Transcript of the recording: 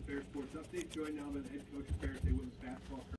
Bear Sports Update. Joined now by the head coach of Bears Women's Basketball.